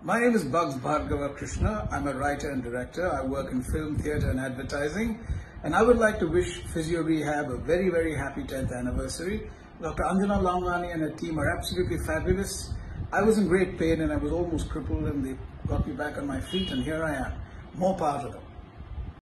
My name is Bhargava Krishna. I'm a writer and director. I work in film, theatre and advertising. And I would like to wish PhysioRehab a very, very happy 10th anniversary. Dr. Anjana Lamvani and her team are absolutely fabulous. I was in great pain and I was almost crippled, and they got me back on my feet, and here I am. More power to them.